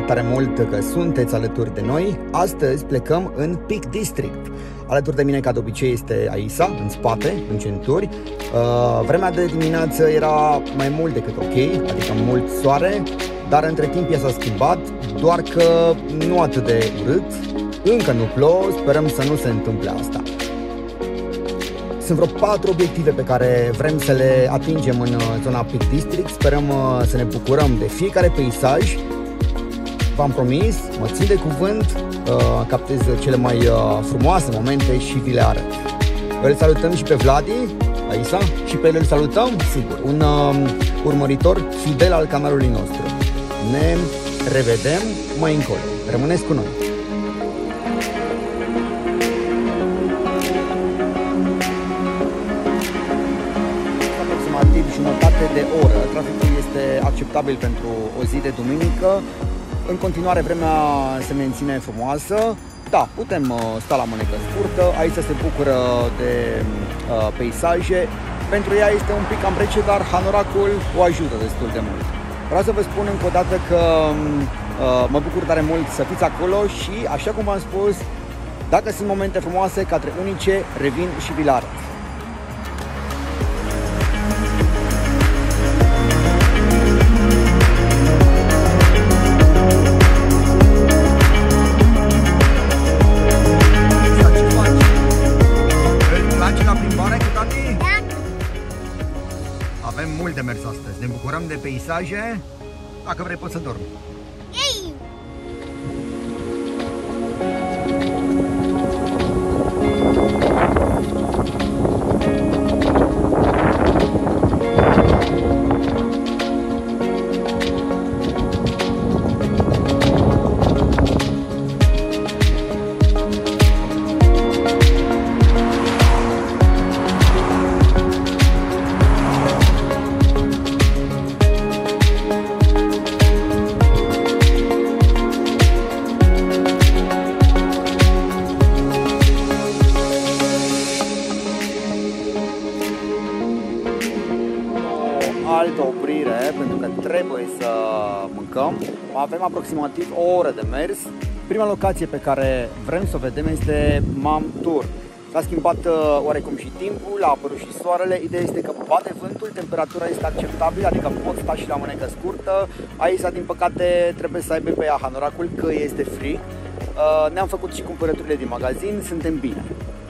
tare mult că sunteți alături de noi. Astăzi plecăm în Peak District. Alături de mine, ca de obicei, este Aisa, în spate, în centuri. Vremea de dimineață era mai mult decât ok, adică mult soare, dar între timp ea s-a schimbat, doar că nu atât de urât. Încă nu plouă, sperăm să nu se întâmple asta. Sunt vreo 4 obiective pe care vrem să le atingem în zona Peak District. Sperăm să ne bucurăm de fiecare peisaj. V-am promis, mă țin de cuvânt, captez cele mai frumoase momente și vi le arăt. Îl salutăm și pe Vladi, Aisa, și pe el îl salutăm, sigur, un urmăritor fidel al canalului nostru. Ne revedem mai încolo. Rămâneți cu noi! Jumătate de oră. Traficul este acceptabil pentru o zi de duminică. În continuare vremea se menține frumoasă. Da, putem sta la mânecă scurtă. Aici se bucură de peisaje. Pentru ea este un pic cam rece, dar hanoracul o ajută destul de mult. Vreau să vă spun încă o dată că mă bucur tare mult să fiți acolo și, așa cum v-am spus, dacă sunt momente frumoase, catre unice, revin și vi le arăt. Avem mult de mers astăzi, ne bucurăm de peisaje. Dacă vrei poți să dormi. Ei! Altă oprire, pentru că trebuie să mâncăm. Avem aproximativ o oră de mers. Prima locație pe care vrem să o vedem este Mam Tur. S-a schimbat oarecum și timpul, a apărut și soarele. Ideea este că bate vântul, temperatura este acceptabilă, adică pot sta și la mânecă scurtă. Aici, din păcate, trebuie să aibă pe ea hanoracul, că este frig. Ne-am făcut și cumpărăturile din magazin, suntem bine.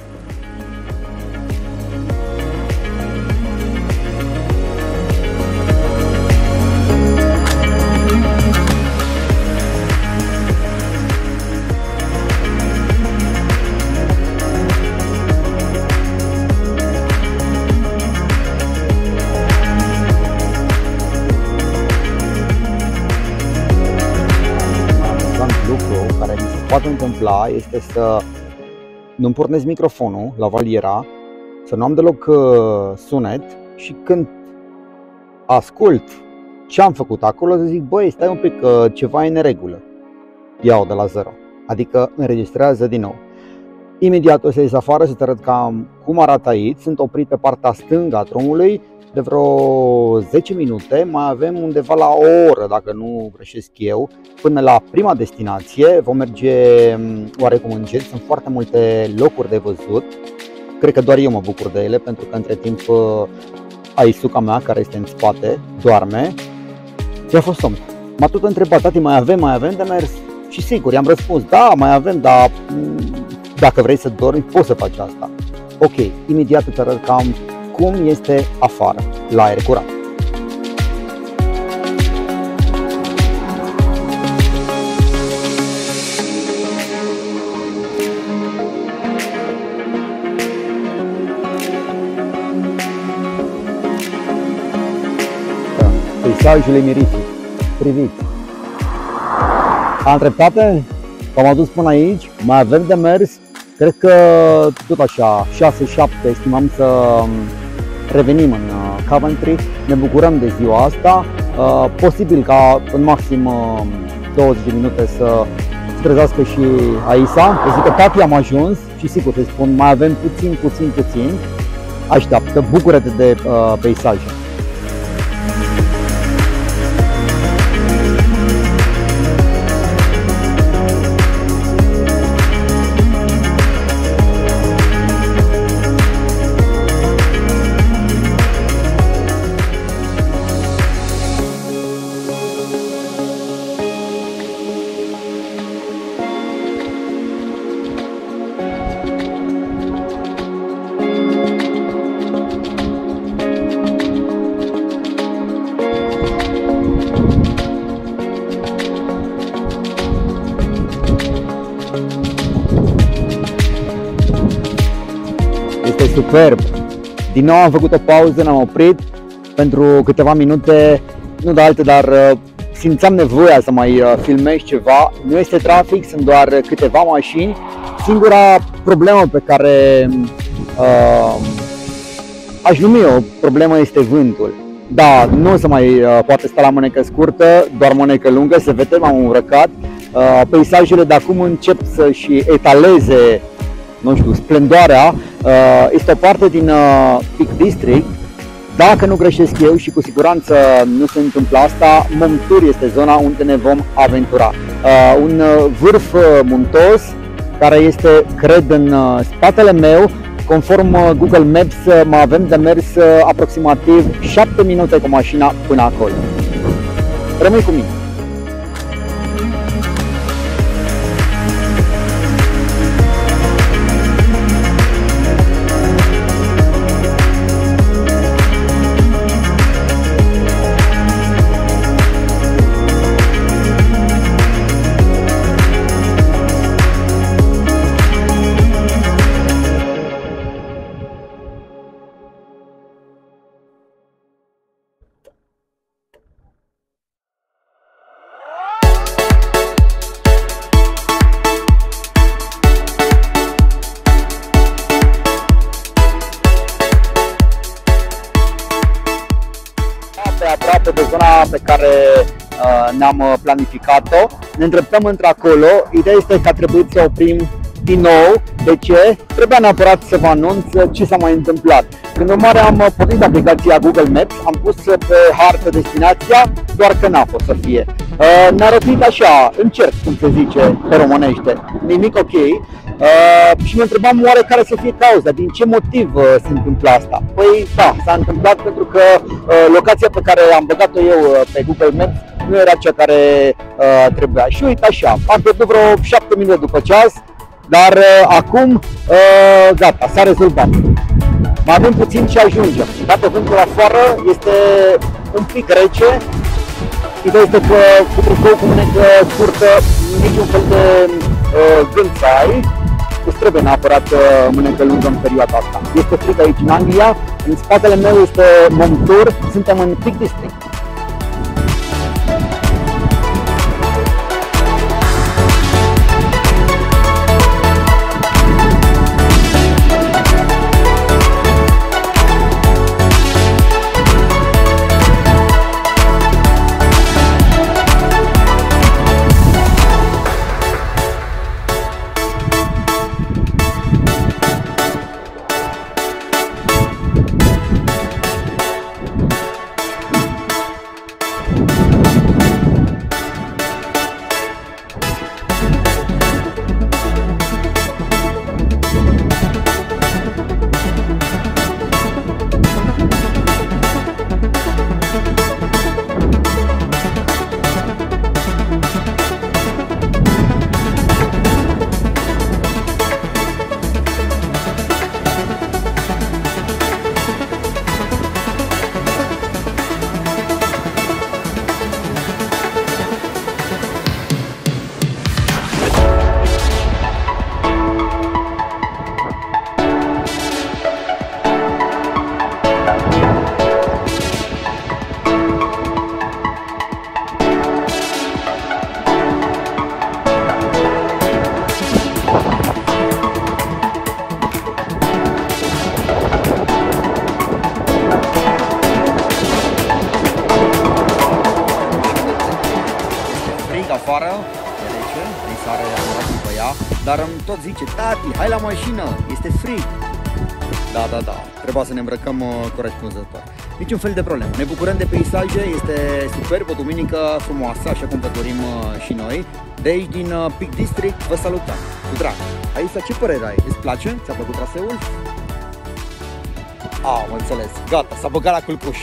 Poate întâmpla este să nu-mi pornesc microfonul la valiera, să nu am deloc sunet și când ascult ce am făcut acolo să zic, băi, stai un pic, ceva e în neregulă. Iau de la zero, adică înregistrează din nou. Imediat o să ies afară să te arăt cam cum arată aici. Sunt oprit pe partea stângă a drumului de vreo 10 minute, mai avem undeva la o oră, dacă nu greșesc eu, până la prima destinație. Vom merge oarecum încet, sunt foarte multe locuri de văzut. Cred că doar eu mă bucur de ele, pentru că între timp Aisuca mea, care este în spate, doarme. I-a fost somn. M-a tot întrebat, tati, mai avem de mers? Și sigur, i-am răspuns, da, mai avem, dar dacă vrei să dormi, poți să faci asta. Ok, imediat îți arăt cam cum este afară, la aer curat. Peisajul e mirific. Priviți. Am dreptate? V-am adus până aici, mai avem de mers. Cred că tot așa, 6-7 estimam să revenim în Coventry. Ne bucurăm de ziua asta. Posibil ca în maxim 20 de minute să se trezească și Aisa. Să zic că tati, am ajuns și sigur să-i spun, mai avem puțin. Așteaptă, bucură-te de peisaje. superb! Din nou am făcut o pauză, ne-am oprit pentru câteva minute, nu de alte, dar simțeam nevoia să mai filmez ceva. Nu este trafic, sunt doar câteva mașini. Singura problemă pe care aș numi o problemă este vântul. Da, nu o să mai poate sta la mânecă scurtă, doar mânecă lungă, se vede, m-am îmbrăcat. Peisajele de acum încep să-și etaleze, nu știu, splendoarea. Este o parte din Peak District. Dacă nu greșesc eu, și cu siguranță nu se întâmplă asta, Montour este zona unde ne vom aventura. Un vârf muntos care este, cred, în spatele meu. Conform Google Maps, mai avem de mers aproximativ 7 minute cu mașina până acolo. Rămâi cu mine! Aproape de zona pe care ne-am planificat-o. Ne îndreptăm într-acolo. Ideea este că a trebuit să oprim din nou. De ce? Trebuia neapărat să vă anunț ce s-a mai întâmplat. Când urmare am pornit aplicația Google Maps, am pus pe hartă destinația, doar că n-a fost să fie. Ne-a răpit așa, în cerc, cum se zice pe românește. Nimic ok. Și mă întrebam oare care să fie cauza, din ce motiv se întâmplă asta. Păi da, s-a întâmplat pentru că locația pe care am băgat-o eu pe Google Maps nu era cea care trebuia. Și uite așa, am pierdut vreo 7 minute după ceas, dar acum gata, s-a rezolvat. Mai avem puțin și ajungem. Dacă vântul afară este un pic rece, ideea este că cu tricou, cu mânecă scurtă, niciun fel de gând să ai. Îți trebuie neapărat mânecă lungă în perioada asta. Este frig aici în Anglia, în spatele meu este Montour, suntem în Peak District. Afară, de ce? Îi sare aparatul pe ea, dar îmi tot zice: tati, hai la mașină, este frig. Da, trebuia să ne îmbrăcăm corespunzător. Niciun fel de problemă, ne bucurăm de peisaje, este superb, o duminică frumoasă, așa cum vă dorim și noi. De aici, din Peak District, vă salutăm, cu drag. Aici, ce părere ai? Îți place? Ți-a plăcut traseul? Am înțeles, gata, s-a băgat la culcuș.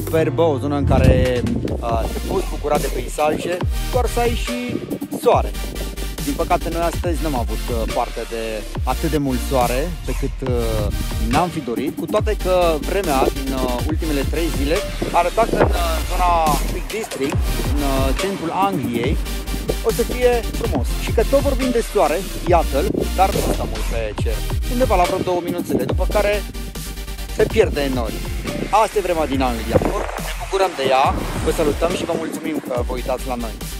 superbă, o zonă în care te poți bucura de peisaje, doar să ai și soare. Din păcate noi astăzi n-am avut parte de atât de mult soare pe cât ne-am fi dorit, cu toate că vremea din ultimele 3 zile arăta că în zona Peak District, în centrul Angliei, o să fie frumos. Și că tot vorbim de soare, iată-l, dar nu sta mult pe cer, undeva la vreo 2 minuțele, după care se pierde în nori. Asta e vremea din Anglia. Ne bucurăm de ea, vă salutăm și vă mulțumim că vă uitați la noi.